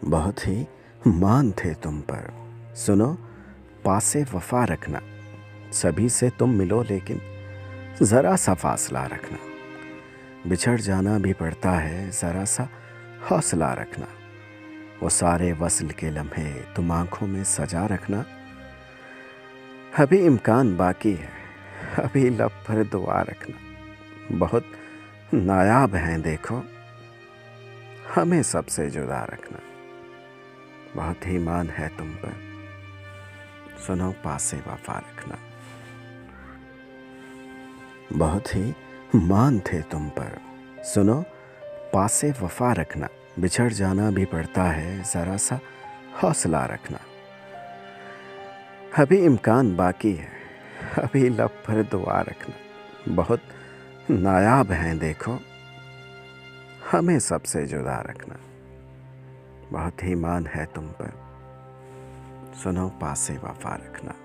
बहुत ही मान थे तुम पर। सुनो, पासे वफा रखना। सभी से तुम मिलो लेकिन ज़रा सा फासला रखना। बिछड़ जाना भी पड़ता है, ज़रा सा हौसला रखना। वो सारे वस्ल के लम्हे तुम आँखों में सजा रखना। अभी इम्कान बाकी है, अभी लब पर दुआ रखना। बहुत नायाब हैं देखो, हमें सबसे जुदा रखना। बहुत ही मान है तुम पर, सुनो पासे वफा रखना। बहुत ही मान थे तुम पर। सुनो, पासे वफा रखना। बिछड़ जाना भी पड़ता है, ज़रा सा हौसला रखना। अभी इम्कान बाकी है, अभी लब पर दुआ रखना। बहुत नायाब हैं देखो, हमें सबसे जुदा रखना। बहुत ही मान है तुम पर, सुनो पासे वफा रखना।